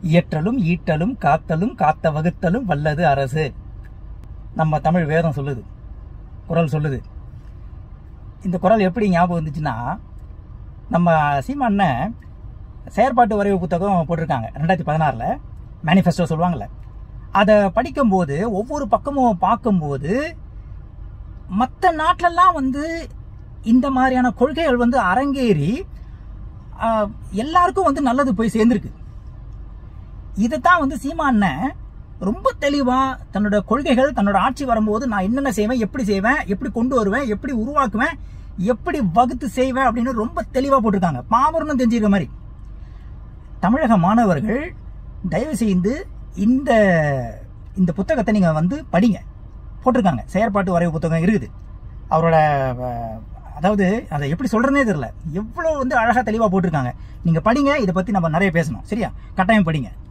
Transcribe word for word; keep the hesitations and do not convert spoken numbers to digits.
இயற்றலும் ஈட்டலும் காத்தலும் காத்த வகுத்தலும் வல்லது அரசு. நம்ம தமிழ் வேதம் சொல்லுது, குறள் சொல்லுது. இந்த குறள் எப்படி ஞாபகம் வந்துச்சுன்னா, நம்ம சீமானன் செயற்பாட்டு வரைவு புத்தகம் போட்டிருக்காங்க ரெண்டாயிரத்தி பதினாறுல, மேனிஃபெஸ்டோ சொல்லுவாங்கல்ல. அதை படிக்கும்போது ஒவ்வொரு பக்கமும் பார்க்கும்போது மற்ற நாட்டிலெல்லாம் வந்து இந்த மாதிரியான கொள்கைகள் வந்து அரங்கேறி எல்லாருக்கும் வந்து நல்லது போய் சேர்ந்துருக்கு. இதைத்தான் வந்து சீமானன் ரொம்ப தெளிவா தன்னோட கொள்கைகள், தன்னோட ஆட்சி வரும்போது நான் என்னென்ன செய்வேன், எப்படி செய்வேன், எப்படி கொண்டு வருவேன், எப்படி உருவாக்குவேன், எப்படி வகுத்து செய்வேன் அப்படின்னு ரொம்ப தெளிவா போட்டிருக்காங்க. பாமரனும் தெரிஞ்சுக்கிற மாதிரி. தமிழக மாணவர்கள் தயவு செய்து இந்த இந்த புத்தகத்தை நீங்க வந்து படிங்க. போட்டிருக்காங்க, செயற்பாட்டு வரைவு புத்தகம் இருக்குது. அவரோட அதாவது அதை எப்படி சொல்றதுனே தெரியல, எவ்வளவு வந்து அழகா தெளிவா போட்டிருக்காங்க. நீங்க படிங்க, இதை பத்தி நம்ம நிறைய பேசணும். சரியா? கட்டாயம் படிங்க.